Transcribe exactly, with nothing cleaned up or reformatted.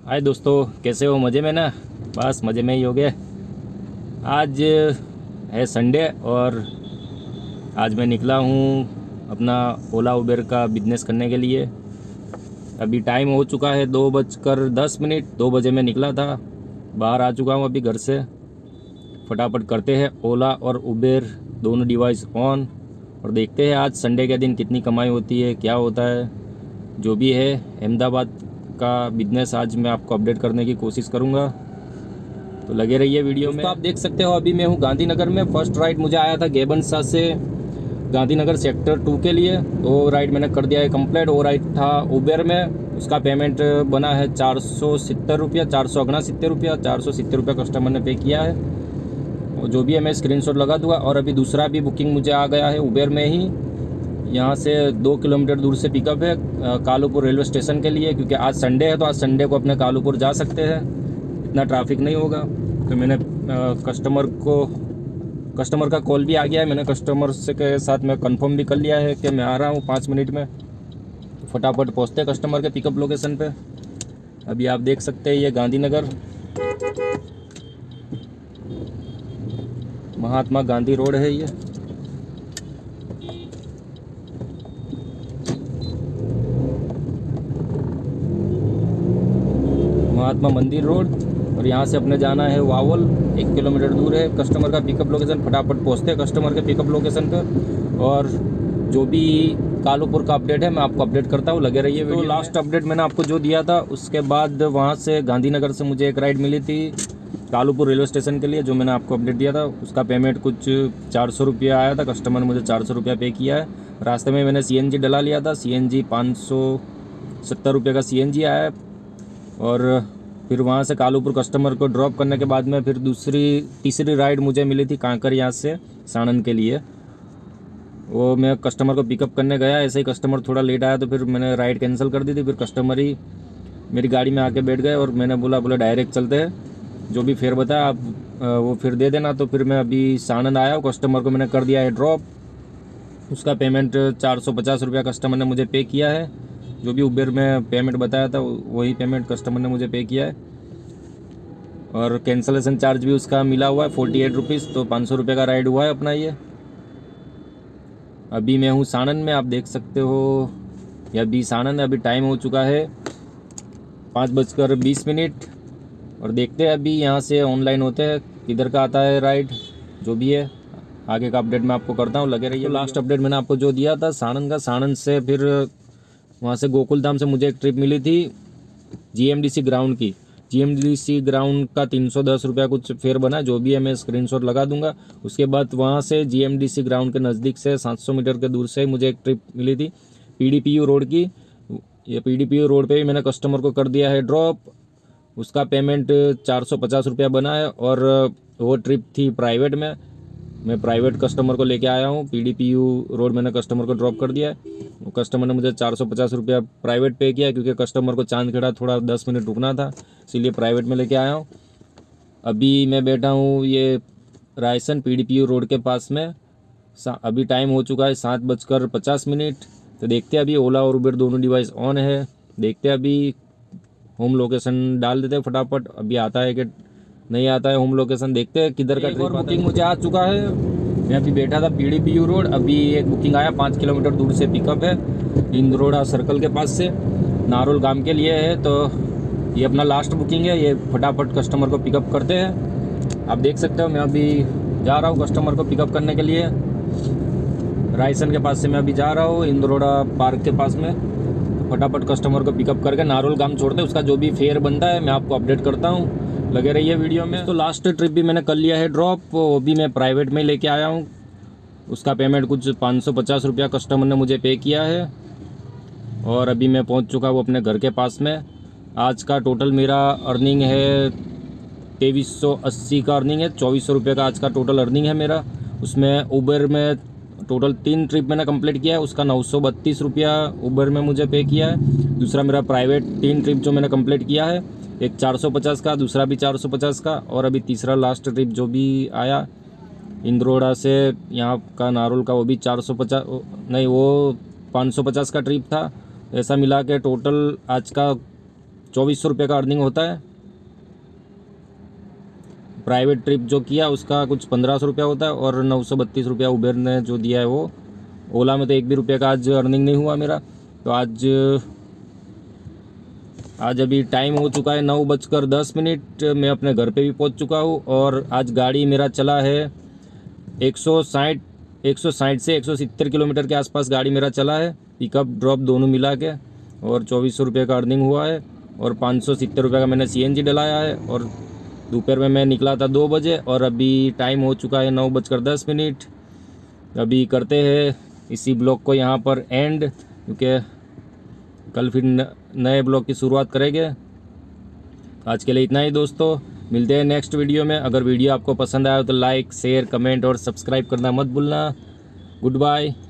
हाय दोस्तों, कैसे हो? मज़े में ना? बस मज़े में ही हो गए। आज है संडे और आज मैं निकला हूँ अपना ओला उबेर का बिजनेस करने के लिए। अभी टाइम हो चुका है दो बजकर दस मिनट दो बजे मैं निकला था। बाहर आ चुका हूँ अभी घर से। फटाफट करते हैं ओला और उबेर दोनों डिवाइस ऑन और देखते हैं आज संडे के दिन कितनी कमाई होती है, क्या होता है। जो भी है अहमदाबाद का बिजनेस आज मैं आपको अपडेट करने की कोशिश करूंगा, तो लगे रहिए वीडियो में। तो आप देख सकते हो अभी मैं हूँ गांधीनगर में। फर्स्ट राइड मुझे आया था गेबनसा से गांधीनगर सेक्टर टू के लिए, तो राइड मैंने कर दिया है कंप्लीट। वो राइड था उबेर में, उसका पेमेंट बना है चार सौ सत्तर रुपया चार सौ अगना सितर रुपया चार सौ सत्तर रुपया कस्टमर ने पे किया है। और जो भी है मैं स्क्रीनशॉट लगा दूंगा। और अभी दूसरा भी बुकिंग मुझे आ गया है उबेर में ही। यहाँ से दो किलोमीटर दूर से पिकअप है कालूपुर रेलवे स्टेशन के लिए, क्योंकि आज संडे है तो आज संडे को अपने कालूपुर जा सकते हैं, इतना ट्रैफिक नहीं होगा। तो मैंने कस्टमर को कस्टमर का कॉल भी आ गया है। मैंने कस्टमर से के साथ मैं कंफर्म भी कर लिया है कि मैं आ रहा हूँ पाँच मिनट में। तो फटाफट पहुँचते हैं कस्टमर के पिकअप लोकेशन पे। अभी आप देख सकते हैं ये गांधीनगर महात्मा गांधी रोड है, ये महात्मा मंदिर रोड। और यहाँ से अपने जाना है वावल, एक किलोमीटर दूर है कस्टमर का पिकअप लोकेशन। फटाफट पहुँचते हैं कस्टमर के पिकअप लोकेशन पर और जो भी कालूपुर का अपडेट है मैं आपको अपडेट करता हूँ, लगे रहिए। तो लास्ट अपडेट मैंने आपको जो दिया था, उसके बाद वहाँ से गांधीनगर से मुझे एक राइड मिली थी कालूपुर रेलवे स्टेशन के लिए, जो मैंने आपको अपडेट दिया था। उसका पेमेंट कुछ चार सौ रुपया आया था, कस्टमर ने मुझे चार सौ रुपया पे किया है। रास्ते में मैंने सी एन जी डला लिया था, सी एन जी पाँच सौ सत्तर रुपये का सी एन जी आया है। और फिर वहाँ से कालूपुर कस्टमर को ड्रॉप करने के बाद में फिर दूसरी तीसरी राइड मुझे मिली थी कांकर यहाँ से साणंद के लिए। वो मैं कस्टमर को पिकअप करने गया, ऐसे ही कस्टमर थोड़ा लेट आया तो फिर मैंने राइड कैंसिल कर दी थी। फिर कस्टमर ही मेरी गाड़ी में आके बैठ गए और मैंने बोला बोला डायरेक्ट चलते हैं, जो भी फेयर बताया आप वो फिर दे देना। तो फिर मैं अभी साणंद आया हूँ, कस्टमर को मैंने कर दिया है ड्रॉप। उसका पेमेंट चार सौ पचास रुपया कस्टमर ने मुझे पे किया है। जो भी उबेर में पेमेंट बताया था वही पेमेंट कस्टमर ने मुझे पे किया है। और कैंसलेशन चार्ज भी उसका मिला हुआ है फोर्टी एट रुपीज़, तो पाँच सौ रुपये का राइड हुआ है अपना ये। अभी मैं हूँ साणंद में, आप देख सकते हो ये अभी साणंद। अभी टाइम हो चुका है पाँच बजकर बीस मिनट और देखते हैं अभी यहाँ से ऑनलाइन होते हैं किधर का आता है राइड। जो भी है आगे का अपडेट मैं आपको करता हूँ, लगे रहिए। तो लास्ट अपडेट मैंने आपको जो दिया था साणंद का, साणंद से फिर वहाँ से गोकुलधाम से मुझे एक ट्रिप मिली थी G M D C ground की। G M D C ground का तीन सौ दस रुपया कुछ फेयर बना, जो भी है मैं स्क्रीनशॉट लगा दूंगा। उसके बाद वहाँ से G M D C ground के नज़दीक से सात सौ मीटर के दूर से मुझे एक ट्रिप मिली थी P D P U road की। ये P D P U road पे भी मैंने कस्टमर को कर दिया है ड्रॉप। उसका पेमेंट चार सौ पचास रुपया बना है और वो ट्रिप थी प्राइवेट में। मैं प्राइवेट कस्टमर को लेके आया हूँ, P D P U road मैंने कस्टमर को ड्रॉप कर दिया है। वो कस्टमर ने मुझे चार सौ पचास रुपया प्राइवेट पे किया, क्योंकि कस्टमर को चांदखेड़ा थोड़ा दस मिनट रुकना था, इसीलिए प्राइवेट में लेके आया हूँ। अभी मैं बैठा हूँ ये Raysan P D P U road के पास में। अभी टाइम हो चुका है सात बजकर पचास मिनट। तो देखते हैं अभी ओला और उबेर दोनों डिवाइस ऑन है। देखते हैं अभी होम लोकेशन डाल देते हैं फटाफट, अभी आता है कि नहीं आता है होम लोकेशन, देखते हैं किधर का ट्रिप। बुकिंग मुझे आ चुका है, मैं अभी बैठा था P D P U road. अभी एक बुकिंग आया पाँच किलोमीटर दूर से पिकअप है इंद्रोड़ा सर्कल के पास से, नारोल गांव के लिए है। तो ये अपना लास्ट बुकिंग है, ये फटाफट कस्टमर को पिकअप करते हैं। आप देख सकते हो मैं अभी जा रहा हूँ कस्टमर को पिकअप करने के लिए। रायसन के पास से मैं अभी जा रहा हूँ इंद्रोड़ा पार्क के पास में। फटाफट कस्टमर को पिकअप करके नारोल गांव छोड़ते हैं, उसका जो भी फेयर बनता है मैं आपको अपडेट करता हूँ, लगे रहिए वीडियो में। तो लास्ट ट्रिप भी मैंने कर लिया है ड्रॉप, वो भी मैं प्राइवेट में लेके आया हूँ। उसका पेमेंट कुछ पाँच सौ पचास रुपया कस्टमर ने मुझे पे किया है और अभी मैं पहुँच चुका हूँ अपने घर के पास में। आज का टोटल मेरा अर्निंग है तेईस सौ अस्सी का अर्निंग है, चौबीस सौ रुपये का आज का टोटल अर्निंग है मेरा। उसमें उबर में टोटल तीन ट्रिप मैंने कंप्लीट किया है, उसका नौ सौ बत्तीस रुपया उबर में मुझे पे किया है। दूसरा मेरा प्राइवेट तीन ट्रिप जो मैंने कंप्लीट किया है, एक चार सौ पचास का, दूसरा भी चार सौ पचास का, और अभी तीसरा लास्ट ट्रिप जो भी आया इंद्रोड़ा से यहाँ का नारोल का, वो भी चार सौ पचास नहीं वो पाँच सौ पचास का ट्रिप था। ऐसा मिला के टोटल आज का चौबीस सौ रुपये का अर्निंग होता है। प्राइवेट ट्रिप जो किया उसका कुछ पंद्रह सौ रुपया होता है, और नौ सौ बत्तीस रुपया उबेर ने जो दिया है वो। ओला में तो एक भी रुपये का आज अर्निंग नहीं हुआ मेरा। तो आज आज अभी टाइम हो चुका है नौ बजकर दस मिनट, मैं अपने घर पे भी पहुंच चुका हूं। और आज गाड़ी मेरा चला है एक सौ साठ एक सौ साठ से एक सौ सत्तर किलोमीटर के आसपास गाड़ी मेरा चला है, पिकअप ड्रॉप दोनों मिला के। और चौबीस सौ रुपये का अर्निंग हुआ है, और पाँच सौ सत्तर रुपये का मैंने सीएनजी डलाया है। और दोपहर में मैं निकला था दो बजे, और अभी टाइम हो चुका है नौ बजकर दस मिनट। अभी करते हैं इसी ब्लॉग को यहाँ पर एंड, क्योंकि कल फिर नए ब्लॉग की शुरुआत करेंगे। आज के लिए इतना ही दोस्तों, मिलते हैं नेक्स्ट वीडियो में। अगर वीडियो आपको पसंद आया तो लाइक शेयर कमेंट और सब्सक्राइब करना मत भूलना। Good bye.